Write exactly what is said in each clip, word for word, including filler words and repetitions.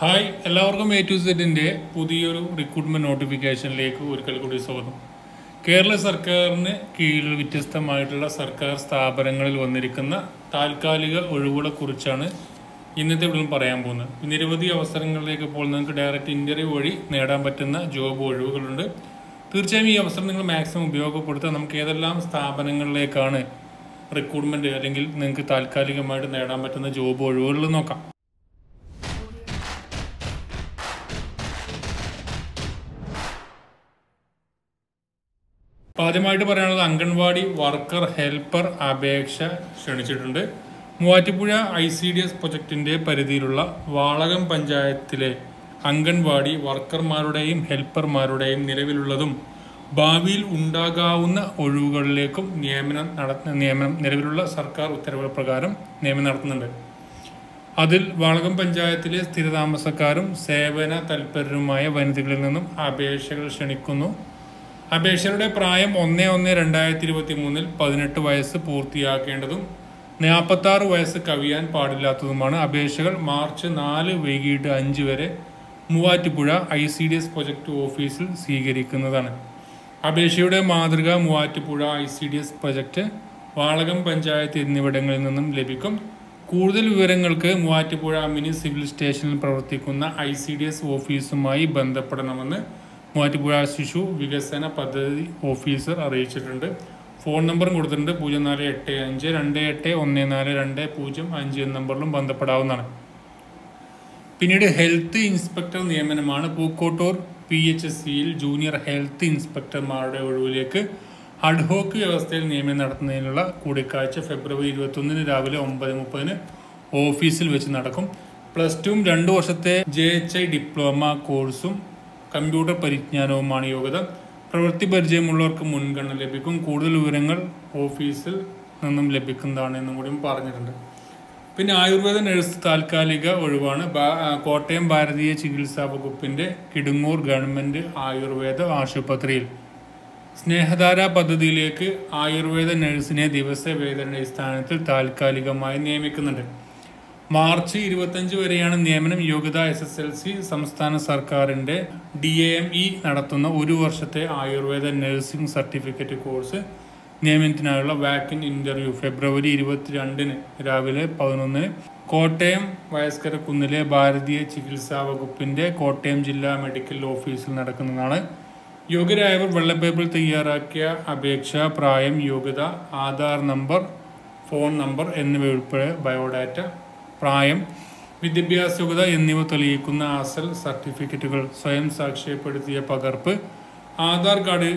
Hi, എല്ലാവർക്കും A to സെറ്റിൻ്റെ പുതിയൊരു റിക്രൂട്ട്മെൻറ്റ് നോട്ടിഫിക്കേഷനിലേക്ക് ഒരിക്കൽ കൂടി സ്വാഗതം. കേരള സർക്കാരിന് കീഴിൽ വ്യത്യസ്തമായിട്ടുള്ള സർക്കാർ സ്ഥാപനങ്ങളിൽ വന്നിരിക്കുന്ന താൽക്കാലിക ഒഴിവുകളെ കുറിച്ചാണ് ഇന്നത്തെ ഇവിടെ പറയാൻ പോകുന്നത്. നിരവധി അവസരങ്ങളിലേക്ക് ഇപ്പോൾ നിങ്ങൾക്ക് ഡയറക്റ്റ് ഇൻ്റർവ്യൂ വഴി നേടാൻ പറ്റുന്ന ജോബ് ഒഴിവുകളുണ്ട്. തീർച്ചയായും ഈ അവസരം നിങ്ങൾ മാക്സിമം ഉപയോഗപ്പെടുത്തുക. നമുക്ക് ഏതെല്ലാം സ്ഥാപനങ്ങളിലേക്കാണ് റിക്രൂട്ട്മെൻറ്റ് അല്ലെങ്കിൽ നിങ്ങൾക്ക് താൽക്കാലികമായിട്ട് നേടാൻ പറ്റുന്ന ജോബ് ഒഴിവുകൾ നോക്കാം. ആദ്യമായിട്ട് പറയാനുള്ളത് അംഗൻവാടി വർക്കർ ഹെൽപ്പർ അപേക്ഷ ക്ഷണിച്ചിട്ടുണ്ട്. Muvattupuzha I C D S പ്രൊജക്റ്റിൻ്റെ പരിധിയിലുള്ള വാളകം പഞ്ചായത്തിലെ അംഗൻവാടി വർക്കർമാരുടെയും ഹെൽപ്പർമാരുടെയും നിലവിലുള്ളതും ഭാവിയിൽ ഉണ്ടാകാവുന്ന ഒഴിവുകളിലേക്കും നിയമനം നടത്തുന്ന നിയമനം നിലവിലുള്ള സർക്കാർ ഉത്തരവുകൾ പ്രകാരം നിയമനം നടത്തുന്നുണ്ട്. അതിൽ വാളകം പഞ്ചായത്തിലെ സ്ഥിരതാമസക്കാരും സേവന തൽപരരുമായ വനിതകളിൽ നിന്നും അപേക്ഷകൾ ക്ഷണിക്കുന്നു. അപേക്ഷകരുടെ പ്രായം ഒന്ന് ഒന്ന് രണ്ടായിരത്തി ഇരുപത്തി മൂന്നിൽ പതിനെട്ട് വയസ്സ് പൂർത്തിയാക്കേണ്ടതും നാൽപ്പത്താറ് വയസ്സ് കവിയാൻ പാടില്ലാത്തതുമാണ്. അപേക്ഷകൾ മാർച്ച് നാല് വൈകിട്ട് അഞ്ച് വരെ Muvattupuzha I C D S project ഓഫീസിൽ സ്വീകരിക്കുന്നതാണ്. അപേക്ഷയുടെ മാതൃക Muvattupuzha I C D S project, Valakom panchayat എന്നിവിടങ്ങളിൽ നിന്നും ലഭിക്കും. കൂടുതൽ വിവരങ്ങൾക്ക് മൂവാറ്റുപുഴ മിനി സിവിൽ സ്റ്റേഷനിൽ പ്രവർത്തിക്കുന്ന ഐ സി ഡി എസ് ഓഫീസുമായി ബന്ധപ്പെടണമെന്ന് മൂവാറ്റുപുഴ ശിശു വികസന പദ്ധതി ഓഫീസർ അറിയിച്ചിട്ടുണ്ട്. ഫോൺ നമ്പറും കൊടുത്തിട്ടുണ്ട്. പൂജ്യം നാല് എട്ട് അഞ്ച് രണ്ട് എട്ട് ഒന്ന് നാല് രണ്ട് പൂജ്യം അഞ്ച് എന്ന നമ്പറിലും ബന്ധപ്പെടാവുന്നതാണ്. പിന്നീട് ഹെൽത്ത് ഇൻസ്പെക്ടർ നിയമനമാണ്. പൂക്കോട്ടൂർ പി എച്ച് എസ് സിയിൽ ജൂനിയർ ഹെൽത്ത് ഇൻസ്പെക്ടർമാരുടെ ഒഴിവിലേക്ക് അഡ്ഹോക്ക് വ്യവസ്ഥയിൽ നിയമനം നടത്തുന്നതിനുള്ള കൂടിക്കാഴ്ച ഫെബ്രുവരി ഇരുപത്തൊന്നിന് രാവിലെ ഒമ്പത് മുപ്പതിന് ഓഫീസിൽ വെച്ച് നടക്കും. പ്ലസ് ടുവും രണ്ട് വർഷത്തെ ജെ എച്ച് ഐ ഡിപ്ലോമ കോഴ്സും കമ്പ്യൂട്ടർ പരിജ്ഞാനവുമാണ് യോഗ്യത. പ്രവൃത്തി പരിചയമുള്ളവർക്ക് മുൻഗണന ലഭിക്കും. കൂടുതൽ വിവരങ്ങൾ ഓഫീസിൽ നിന്നും ലഭിക്കുന്നതാണ് എന്നും കൂടി പറഞ്ഞിട്ടുണ്ട്. പിന്നെ ആയുർവേദ നഴ്സ് താൽക്കാലിക ഒഴിവാണ്. കോട്ടയം ഭാരതീയ ചികിത്സാ വകുപ്പിൻ്റെ കിടുങ്ങൂർ ഗവൺമെൻറ് ആയുർവേദ ആശുപത്രിയിൽ സ്നേഹധാര പദ്ധതിയിലേക്ക് ആയുർവേദ നഴ്സിനെ ദിവസവേതന അടിസ്ഥാനത്തിൽ താൽക്കാലികമായി നിയമിക്കുന്നുണ്ട്. മാർച്ച് ഇരുപത്തഞ്ച് വരെയാണ് നിയമനം. യോഗ്യത എസ് എസ് എൽ സി. സംസ്ഥാന സർക്കാരിൻ്റെ ഡി എ എം ഇ നടത്തുന്ന ഒരു വർഷത്തെ ആയുർവേദ നഴ്സിംഗ് സർട്ടിഫിക്കറ്റ് കോഴ്സ്. നിയമനത്തിനായുള്ള വാക്കിൻ ഇൻ്റർവ്യൂ ഫെബ്രുവരി ഇരുപത്തിരണ്ടിന് രാവിലെ പതിനൊന്നിന് കോട്ടയം വയസ്കരക്കുന്നിലെ ഭാരതീയ ചികിത്സാ വകുപ്പിൻ്റെ കോട്ടയം ജില്ലാ മെഡിക്കൽ ഓഫീസിൽ നടക്കുന്നതാണ്. യോഗ്യരായവർ വെള്ളപ്പേപ്പറിൽ തയ്യാറാക്കിയ അപേക്ഷ, പ്രായം, യോഗ്യത, ആധാർ നമ്പർ, ഫോൺ നമ്പർ എന്നിവ ഉൾപ്പെടെ ബയോഡാറ്റ, പ്രായം, വിദ്യാഭ്യാസ യോഗ്യത എന്നിവ തെളിയിക്കുന്ന അസൽ സർട്ടിഫിക്കറ്റുകൾ, സ്വയം സാക്ഷ്യപ്പെടുത്തിയ പകർപ്പ്, ആധാർ കാർഡ്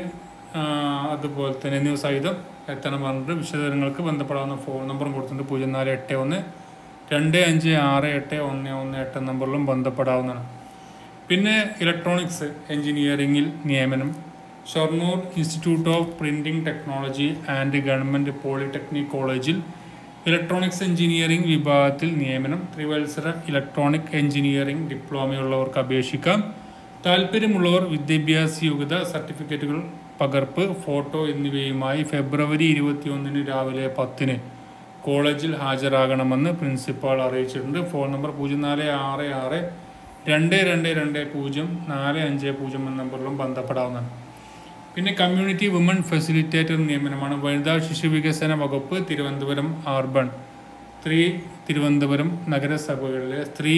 അതുപോലെ തന്നെ എന്നിവ സഹിതം എത്തണം പറഞ്ഞിട്ട് വിശദവിവരങ്ങൾക്ക് ബന്ധപ്പെടാവുന്ന ഫോൺ നമ്പറും കൊടുത്തിട്ടുണ്ട്. പൂജ്യം നാല് എട്ട് ഒന്ന് രണ്ട് അഞ്ച് ആറ് എട്ട് ഒന്ന് ഒന്ന് എട്ട് നമ്പറിലും ബന്ധപ്പെടാവുന്നതാണ്. പിന്നെ ഇലക്ട്രോണിക്സ് എഞ്ചിനീയറിംഗിൽ നിയമനം. Shoranur institute of printing technology and government polytechnic കോളേജിൽ ഇലക്ട്രോണിക്സ് എഞ്ചിനീയറിംഗ് വിഭാഗത്തിൽ നിയമനം. ത്രിവത്സര ഇലക്ട്രോണിക് എഞ്ചിനീയറിംഗ് ഡിപ്ലോമയുള്ളവർക്ക് അപേക്ഷിക്കാം. താല്പര്യമുള്ളവർ വിദ്യാഭ്യാസ യോഗ്യത, സർട്ടിഫിക്കറ്റുകൾ പകർപ്പ്, ഫോട്ടോ എന്നിവയുമായി ഫെബ്രുവരി ഇരുപത്തിയൊന്നിന് രാവിലെ പത്തിന് കോളേജിൽ ഹാജരാകണമെന്ന് പ്രിൻസിപ്പാൾ അറിയിച്ചിട്ടുണ്ട്. ഫോൺ നമ്പർ പൂജ്യം നാല് ആറ് ആറ് രണ്ട് രണ്ട് രണ്ട് പൂജ്യം നാല് അഞ്ച് പൂജ്യം എന്ന നമ്പറിലും ബന്ധപ്പെടാവുന്നതാണ്. പിന്നെ കമ്മ്യൂണിറ്റി വുമൺ ഫെസിലിറ്റേറ്റർ നിയമനമാണ്. വനിതാ ശിശു വികസന വകുപ്പ്, തിരുവനന്തപുരം അർബൻ, സ്ത്രീ തിരുവനന്തപുരം നഗരസഭകളിലെ സ്ത്രീ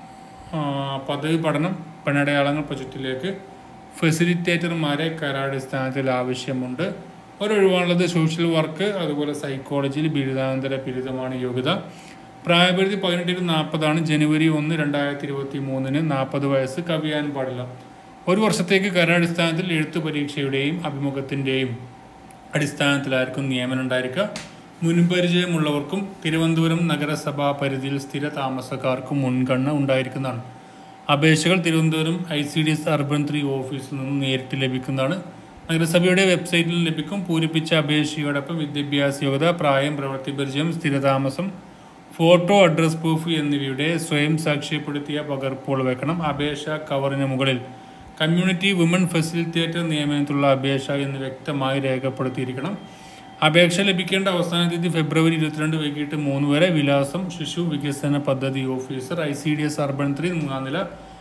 പദവി പഠനം പെണ്ണടയാളങ്ങൾ പ്രൊജക്റ്റിലേക്ക് ഫെസിലിറ്റേറ്റർമാരെ കരാടിസ്ഥാനത്തിൽ ആവശ്യമുണ്ട്. ഒരൊഴിവാണുള്ളത് സോഷ്യൽ വർക്ക്, അതുപോലെ സൈക്കോളജിയിൽ ബിരുദാനന്തര ബിരുദമാണ് യോഗ്യത. പ്രായപരിധി പതിനെട്ടിന് നാൽപ്പതാണ്. ജനുവരി ഒന്ന് രണ്ടായിരത്തി ഇരുപത്തി മൂന്നിന് നാൽപ്പത് വയസ്സ് കവിയാൻ പാടില്ല. ഒരു വർഷത്തേക്ക് കരാടിസ്ഥാനത്തിൽ എഴുത്തു പരീക്ഷയുടെയും അഭിമുഖത്തിൻ്റെയും അടിസ്ഥാനത്തിലായിരിക്കും നിയമനം ഉണ്ടായിരിക്കുക. മുൻപരിചയമുള്ളവർക്കും തിരുവനന്തപുരം നഗരസഭാ പരിധിയിൽ സ്ഥിര താമസക്കാർക്കും മുൻഗണന ഉണ്ടായിരിക്കുന്നതാണ്. അപേക്ഷകൾ Thiruvananthapuram I C D S urban three ഓഫീസിൽ നിന്നും നേരിട്ട് ലഭിക്കുന്നതാണ്. നഗരസഭയുടെ വെബ്സൈറ്റിൽ ലഭിക്കും. പൂരിപ്പിച്ച അപേക്ഷയോടൊപ്പം വിദ്യാഭ്യാസ യോഗ്യത, പ്രായം, പ്രവൃത്തി പരിചയം, സ്ഥിരതാമസം, ഫോട്ടോ, അഡ്രസ് പ്രൂഫ് എന്നിവയുടെ സ്വയം സാക്ഷ്യപ്പെടുത്തിയ പകർപ്പുകൾ വെക്കണം. അപേക്ഷ കവറിന് മുകളിൽ കമ്മ്യൂണിറ്റി വുമൺ ഫെസിലിറ്റേറ്റർ നിയമനത്തിലുള്ള അപേക്ഷ എന്ന് വ്യക്തമായി രേഖപ്പെടുത്തിയിരിക്കണം. അപേക്ഷ ലഭിക്കേണ്ട അവസാന തീയതി ഫെബ്രുവരി ഇരുപത്തിരണ്ട് വൈകിട്ട് മൂന്ന് വരെ. വിലാസം ശിശു വികസന പദ്ധതി officer, I C D S urban three, മൂന്നാം നില,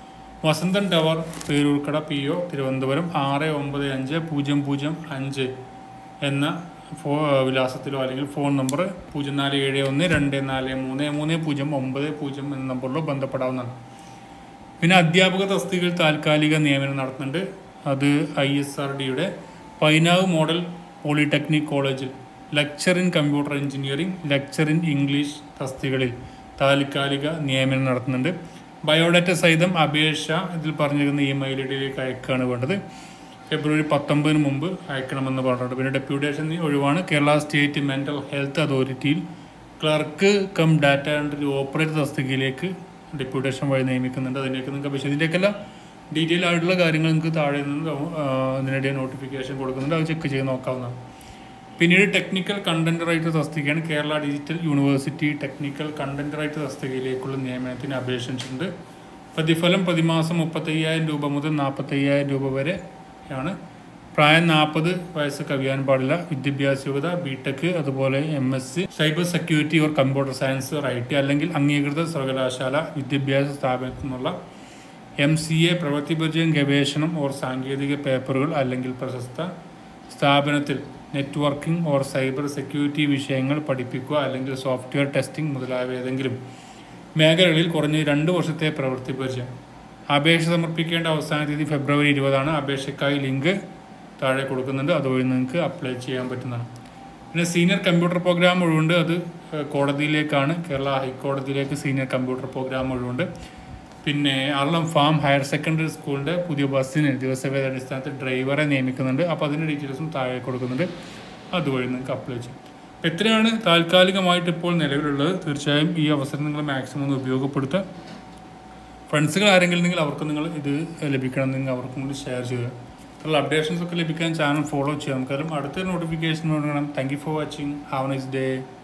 Vasanthan tower, Peroorkada, P O, Thiruvananthapuram ആറ് ഒമ്പത് അഞ്ച് പൂജ്യം പൂജ്യം അഞ്ച് എന്ന ഫോ വിലാസത്തിലോ അല്ലെങ്കിൽ ഫോൺ നമ്പർ പൂജ്യം നാല് ഏഴ് ഒന്ന് രണ്ട് നാല് മൂന്ന് മൂന്ന് പൂജ്യം ഒമ്പത് പൂജ്യം എന്ന നമ്പറിലോ ബന്ധപ്പെടാവുന്നതാണ്. പിന്നെ അധ്യാപക തസ്തികയിൽ താൽക്കാലിക നിയമനം നടത്തുന്നുണ്ട്. അത് ഐ എസ് ആർ ഡിയുടെ പൈനാവ് മോഡൽ പോളിടെക്നിക് കോളേജിൽ lecture in computer engineering, lecture in English തസ്തികകളിൽ താൽക്കാലിക നിയമനം നടത്തുന്നുണ്ട്. ബയോഡാറ്റ സഹിതം അപേക്ഷ ഇതിൽ പറഞ്ഞിരിക്കുന്ന ഇമെയിൽ ഐ ഡിയിലേക്ക് അയക്കുകയാണ് വേണ്ടത്. ഫെബ്രുവരി പത്തൊമ്പതിന് മുമ്പ് അയക്കണമെന്ന് പറഞ്ഞിട്ടുണ്ട്. പിന്നെ ഡെപ്യൂട്ടേഷൻ ഒഴിവാണ്. കേരള സ്റ്റേറ്റ് മെൻ്റൽ ഹെൽത്ത് അതോറിറ്റിയിൽ clerk cum data entry operator തസ്തികയിലേക്ക് ഡെപ്യൂട്ടേഷൻ വഴി നിയമിക്കുന്നുണ്ട്. അതിലേക്ക് നിങ്ങൾക്ക് അപേക്ഷ ഇതിലേക്കെല്ലാം ഡീറ്റെയിൽ ആയിട്ടുള്ള കാര്യങ്ങൾ നിങ്ങൾക്ക് താഴെ നിന്ന് ഇതിനിടെ നോട്ടിഫിക്കേഷൻ കൊടുക്കുന്നുണ്ട്. അത് ചെക്ക് ചെയ്ത് നോക്കാവുന്നതാണ്. പിന്നീട് ടെക്നിക്കൽ കണ്ടന്റ് റൈറ്റർ തസ്തികയാണ്. Kerala digital university technical content writer തസ്തികയിലേക്കുള്ള നിയമനത്തിന് അപേക്ഷിച്ചിട്ടുണ്ട്. പ്രതിഫലം പ്രതിമാസം മുപ്പത്തയ്യായിരം രൂപ മുതൽ നാൽപ്പത്തയ്യായിരം രൂപ വരെ ആണ്. പ്രായം നാൽപ്പത് വയസ്സ് കവിയാൻ പാടില്ല. വിദ്യാഭ്യാസ യോഗ്യത ബി ടെക്, അതുപോലെ M S C cyber security or computer science or I T അല്ലെങ്കിൽ അംഗീകൃത സർവകലാശാല വിദ്യാഭ്യാസ സ്ഥാപനത്തിൽ നിന്നുള്ള എം സി എ പ്രവൃത്തിപരിചയം ഗവേഷണം ഓർ സാങ്കേതിക പേപ്പറുകൾ അല്ലെങ്കിൽ പ്രശസ്ത സ്ഥാപനത്തിൽ നെറ്റ്വർക്കിംഗ് ഓർ സൈബർ സെക്യൂരിറ്റി വിഷയങ്ങൾ പഠിപ്പിക്കുക അല്ലെങ്കിൽ സോഫ്റ്റ്വെയർ ടെസ്റ്റിംഗ് മുതലായവ ഏതെങ്കിലും മേഖലകളിൽ കുറഞ്ഞ രണ്ട് വർഷത്തെ പ്രവൃത്തി പരിചയം. അപേക്ഷ സമർപ്പിക്കേണ്ട അവസാന തീയതി ഫെബ്രുവരി ഇരുപതാണ്. അപേക്ഷയ്ക്കായി ലിങ്ക് താഴെ കൊടുക്കുന്നുണ്ട്. അതുവഴി നിങ്ങൾക്ക് അപ്ലൈ ചെയ്യാൻ പറ്റുന്നതാണ്. പിന്നെ സീനിയർ കമ്പ്യൂട്ടർ പ്രോഗ്രാം ഒഴിവുണ്ട്. അത് കോടതിയിലേക്കാണ്. കേരള ഹൈക്കോടതിയിലേക്ക് സീനിയർ കമ്പ്യൂട്ടർ പ്രോഗ്രാം ഒഴിവുണ്ട്. പിന്നെ അർളം ഫാം ഹയർ സെക്കൻഡറി സ്കൂളിൻ്റെ പുതിയ ബസ്സിന് ദിവസവേത അടിസ്ഥാനത്തിൽ ഡ്രൈവറെ നിയമിക്കുന്നുണ്ട്. അപ്പോൾ അതിൻ്റെ ഡീറ്റെയിൽസും താഴെ കൊടുക്കുന്നുണ്ട്. അതുവഴി നിങ്ങൾക്ക് അപ്ലൈ ചെയ്യും. അപ്പോൾ ഇത്രയാണ് താൽക്കാലികമായിട്ട് ഇപ്പോൾ നിലവിലുള്ളത്. തീർച്ചയായും ഈ അവസരം നിങ്ങൾ മാക്സിമം ഒന്ന് ഉപയോഗപ്പെടുത്തുക. ഫ്രണ്ട്സുകൾ ആരെങ്കിലും ഉണ്ടെങ്കിൽ അവർക്ക് നിങ്ങൾ ഇത് ലഭിക്കണമെന്നെങ്കിൽ അവർക്കും കൂടി ഷെയർ ചെയ്യുക. അതുള്ള അപ്ഡേഷൻസ് ഒക്കെ ലഭിക്കാൻ ചാനൽ ഫോളോ ചെയ്യാം. കാരണം അടുത്ത നോട്ടിഫിക്കേഷൻ കൊടുക്കണം. Thank you for watching. Have a nice day.